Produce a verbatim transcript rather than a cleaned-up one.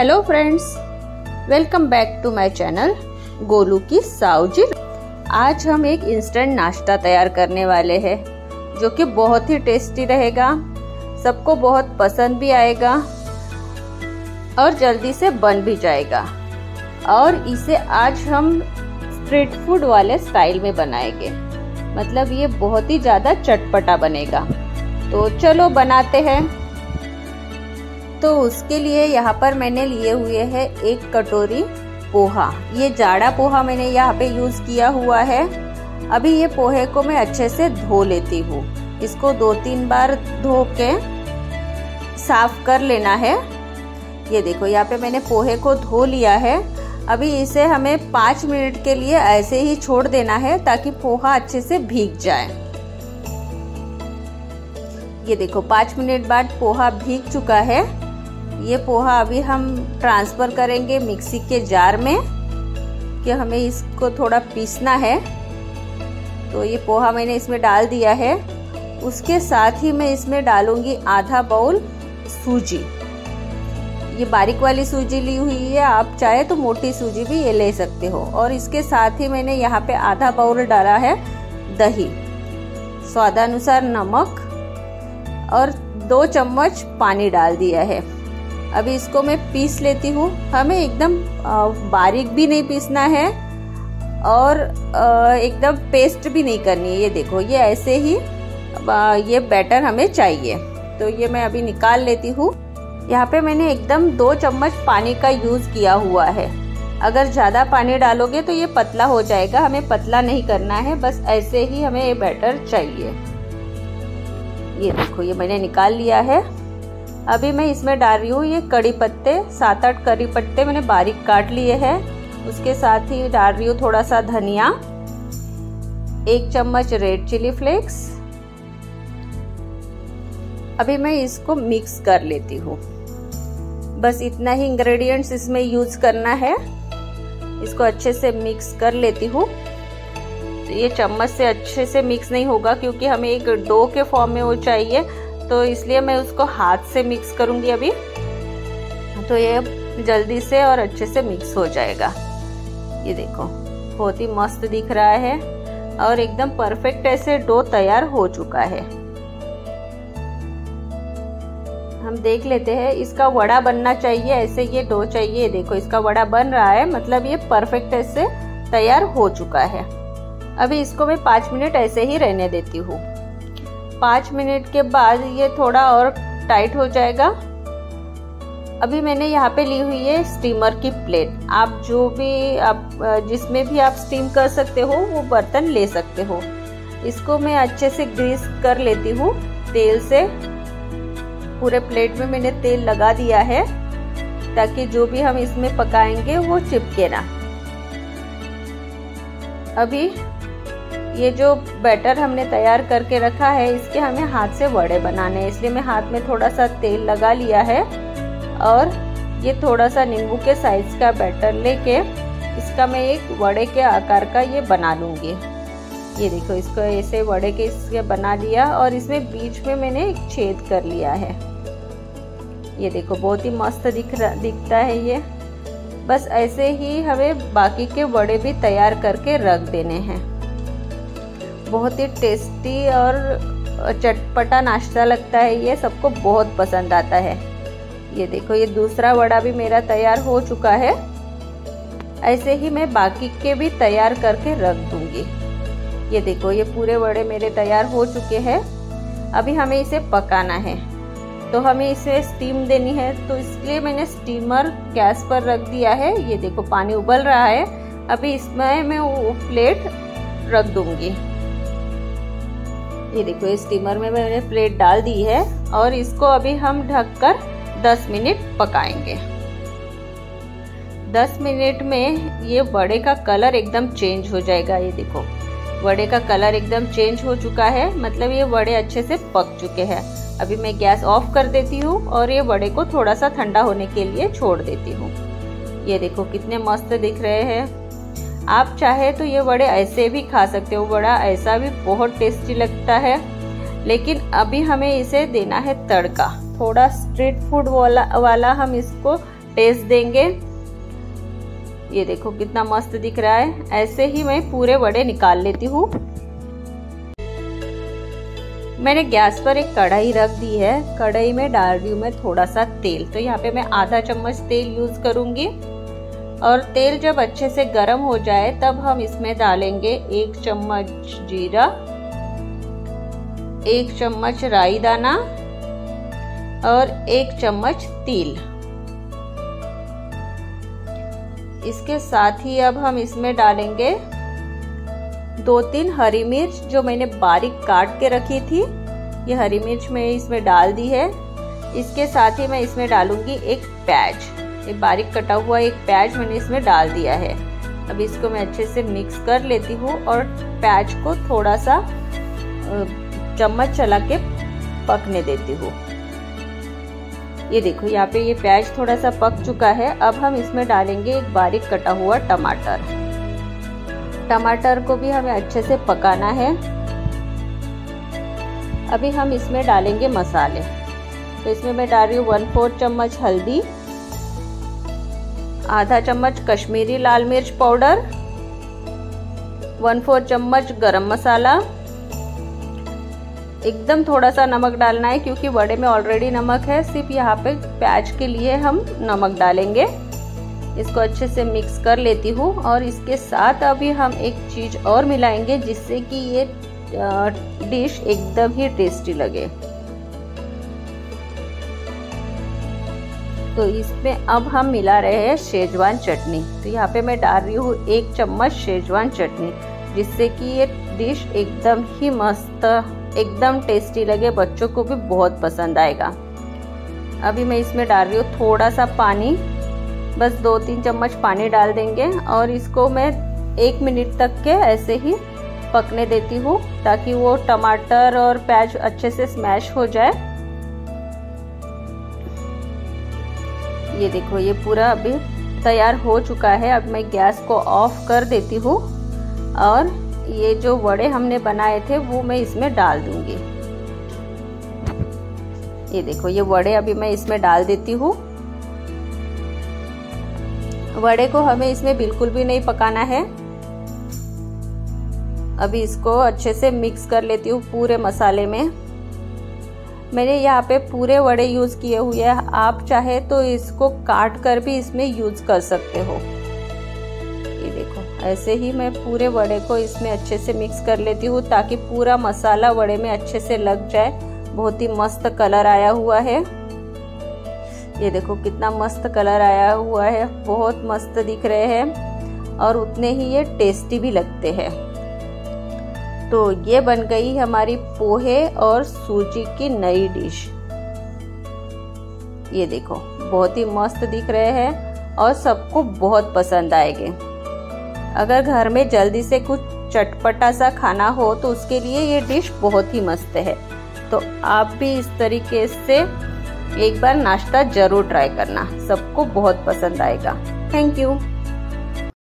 Hello friends, welcome back to my channel Golu की साउजी। आज हम एक इंस्टेंट नाश्ता तैयार करने वाले हैं जो कि बहुत ही टेस्टी रहेगा, सबको बहुत पसंद भी आएगा और जल्दी से बन भी जाएगा। और इसे आज हम स्ट्रीट फूड वाले स्टाइल में बनाएंगे, मतलब ये बहुत ही ज़्यादा चटपटा बनेगा। तो चलो बनाते हैं। तो उसके लिए यहाँ पर मैंने लिए हुए हैं एक कटोरी पोहा। ये जाड़ा पोहा मैंने यहाँ पे यूज़ किया हुआ है। अभी ये पोहे को मैं अच्छे से धो लेती हूँ। इसको दो तीन बार धो के साफ कर लेना है। ये देखो यहाँ पे मैंने पोहे को धो लिया है। अभी इसे हमें पाँच मिनट के लिए ऐसे ही छोड़ देना है ताकि पोहा अच्छे से भीग जाए। ये देखो पाँच मिनट बाद पोहा भीग चुका है। ये पोहा अभी हम ट्रांसफर करेंगे मिक्सी के जार में कि हमें इसको थोड़ा पीसना है। तो ये पोहा मैंने इसमें डाल दिया है। उसके साथ ही मैं इसमें डालूंगी आधा बाउल सूजी। ये बारीक वाली सूजी ली हुई है, आप चाहे तो मोटी सूजी भी ये ले सकते हो। और इसके साथ ही मैंने यहाँ पे आधा बाउल डाला है दही, स्वादानुसार नमक और दो चम्मच पानी डाल दिया है। अभी इसको मैं पीस लेती हूँ। हमें एकदम बारीक भी नहीं पीसना है और एकदम पेस्ट भी नहीं करनी है। ये देखो ये ऐसे ही ये बैटर हमें चाहिए। तो ये मैं अभी निकाल लेती हूँ। यहाँ पे मैंने एकदम दो चम्मच पानी का यूज़ किया हुआ है। अगर ज़्यादा पानी डालोगे तो ये पतला हो जाएगा। हमें पतला नहीं करना है, बस ऐसे ही हमें ये बैटर चाहिए। ये देखो ये मैंने निकाल लिया है। अभी मैं इसमें डाल रही हूँ ये कड़ी पत्ते, सात आठ कड़ी पत्ते मैंने बारीक काट लिए हैं। उसके साथ ही डाल रही हूँ थोड़ा सा धनिया, एक चम्मच रेड चिली फ्लेक्स। अभी मैं इसको मिक्स कर लेती हूँ। बस इतना ही इंग्रेडिएंट्स इसमें यूज करना है। इसको अच्छे से मिक्स कर लेती हूँ। तो ये चम्मच से अच्छे से मिक्स नहीं होगा क्योंकि हमें एक डो के फॉर्म में वो चाहिए, तो इसलिए मैं उसको हाथ से मिक्स करूंगी अभी। तो ये जल्दी से और अच्छे से मिक्स हो जाएगा। ये देखो बहुत ही मस्त दिख रहा है और एकदम परफेक्ट ऐसे डो तैयार हो चुका है। हम देख लेते हैं, इसका वड़ा बनना चाहिए, ऐसे ये डो चाहिए। देखो इसका वड़ा बन रहा है, मतलब ये परफेक्ट ऐसे तैयार हो चुका है। अभी इसको मैं पाँच मिनट ऐसे ही रहने देती हूँ। पाँच मिनट के बाद ये थोड़ा और टाइट हो जाएगा। अभी मैंने यहाँ पे ली हुई है स्टीमर की प्लेट। आप जो भी आप जिसमें भी आप स्टीम कर सकते हो वो बर्तन ले सकते हो। इसको मैं अच्छे से ग्रीस कर लेती हूँ तेल से। पूरे प्लेट में मैंने तेल लगा दिया है ताकि जो भी हम इसमें पकाएंगे वो चिपके ना। अभी ये जो बैटर हमने तैयार करके रखा है इसके हमें हाथ से वड़े बनाने हैं, इसलिए मैं हाथ में थोड़ा सा तेल लगा लिया है और ये थोड़ा सा नींबू के साइज का बैटर लेके इसका मैं एक वड़े के आकार का ये बना लूँगी। ये देखो इसको ऐसे वड़े के इसके बना लिया और इसमें बीच में मैंने एक छेद कर लिया है। ये देखो बहुत ही मस्त दिख रहा दिखता है ये। बस ऐसे ही हमें बाकी के वड़े भी तैयार करके रख देने हैं। बहुत ही टेस्टी और चटपटा नाश्ता लगता है, ये सबको बहुत पसंद आता है। ये देखो ये दूसरा वड़ा भी मेरा तैयार हो चुका है। ऐसे ही मैं बाकी के भी तैयार करके रख दूंगी। ये देखो ये पूरे वड़े मेरे तैयार हो चुके हैं। अभी हमें इसे पकाना है, तो हमें इसे स्टीम देनी है। तो इसलिए मैंने स्टीमर गैस पर रख दिया है। ये देखो पानी उबल रहा है। अभी इसमें मैं वो प्लेट रख दूंगी। ये देखो इस स्टीमर में मैंने प्लेट डाल दी है और इसको अभी हम ढककर दस मिनट पकाएंगे। दस मिनट में ये वड़े का कलर एकदम चेंज हो जाएगा। ये देखो वड़े का कलर एकदम चेंज हो चुका है, मतलब ये वड़े अच्छे से पक चुके हैं। अभी मैं गैस ऑफ कर देती हूँ और ये वड़े को थोड़ा सा ठंडा होने के लिए छोड़ देती हूँ। ये देखो कितने मस्त दिख रहे हैं। आप चाहे तो ये वड़े ऐसे भी खा सकते हो, वड़ा ऐसा भी बहुत टेस्टी लगता है। लेकिन अभी हमें इसे देना है तड़का। थोड़ा स्ट्रीट फूड वाला वाला हम इसको टेस्ट देंगे। ये देखो कितना मस्त दिख रहा है। ऐसे ही मैं पूरे वड़े निकाल लेती हूँ। मैंने गैस पर एक कढ़ाई रख दी है। कढ़ाई में डाल रही हूँ मैं थोड़ा सा तेल। तो यहाँ पे मैं आधा चम्मच तेल यूज करूंगी। और तेल जब अच्छे से गर्म हो जाए तब हम इसमें डालेंगे एक चम्मच जीरा, एक चम्मच राई दाना और एक चम्मच तिल। इसके साथ ही अब हम इसमें डालेंगे दो तीन हरी मिर्च जो मैंने बारीक काट के रखी थी। ये हरी मिर्च मैं इसमें डाल दी है। इसके साथ ही मैं इसमें डालूंगी एक प्याज। ये बारीक कटा हुआ एक प्याज मैंने इसमें डाल दिया है। अब इसको मैं अच्छे से मिक्स कर लेती हूँ और प्याज को थोड़ा सा चम्मच चला के पकने देती हूँ। ये देखो यहाँ पे ये प्याज थोड़ा सा पक चुका है। अब हम इसमें डालेंगे एक बारीक कटा हुआ टमाटर। टमाटर को भी हमें अच्छे से पकाना है। अभी हम इसमें डालेंगे मसाले। तो इसमें मैं डाल रही हूँ वन फोर्थ चम्मच हल्दी, आधा चम्मच कश्मीरी लाल मिर्च पाउडर, वन फोर्थ चम्मच गरम मसाला। एकदम थोड़ा सा नमक डालना है क्योंकि वड़े में ऑलरेडी नमक है। सिर्फ यहाँ पे प्याज के लिए हम नमक डालेंगे। इसको अच्छे से मिक्स कर लेती हूँ। और इसके साथ अभी हम एक चीज और मिलाएंगे जिससे कि ये डिश एकदम ही टेस्टी लगे। तो इसमें अब हम मिला रहे हैं शेजवान चटनी। तो यहाँ पे मैं डाल रही हूँ एक चम्मच शेजवान चटनी जिससे कि ये डिश एकदम ही मस्त, एकदम टेस्टी लगे। बच्चों को भी बहुत पसंद आएगा। अभी मैं इसमें डाल रही हूँ थोड़ा सा पानी, बस दो तीन चम्मच पानी डाल देंगे और इसको मैं एक मिनट तक के ऐसे ही पकने देती हूँ ताकि वो टमाटर और प्याज अच्छे से स्मैश हो जाए। ये देखो ये पूरा अभी तैयार हो चुका है। अब मैं गैस को ऑफ कर देती हूँ और ये जो वड़े हमने बनाए थे वो मैं इसमें डाल दूंगी। ये देखो ये वड़े अभी मैं इसमें डाल देती हूँ। वड़े को हमें इसमें बिल्कुल भी नहीं पकाना है। अभी इसको अच्छे से मिक्स कर लेती हूँ पूरे मसाले में। मैंने यहाँ पे पूरे वड़े यूज किए हुए हैं। आप चाहे तो इसको काट कर भी इसमें यूज कर सकते हो। ये देखो ऐसे ही मैं पूरे वड़े को इसमें अच्छे से मिक्स कर लेती हूँ ताकि पूरा मसाला वड़े में अच्छे से लग जाए। बहुत ही मस्त कलर आया हुआ है। ये देखो कितना मस्त कलर आया हुआ है। बहुत मस्त दिख रहे हैं और उतने ही ये टेस्टी भी लगते हैं। तो ये बन गई हमारी पोहे और सूजी की नई डिश। ये देखो बहुत ही मस्त दिख रहे हैं और सबको बहुत पसंद आएंगे। अगर घर में जल्दी से कुछ चटपटा सा खाना हो तो उसके लिए ये डिश बहुत ही मस्त है। तो आप भी इस तरीके से एक बार नाश्ता जरूर ट्राई करना, सबको बहुत पसंद आएगा। Thank you.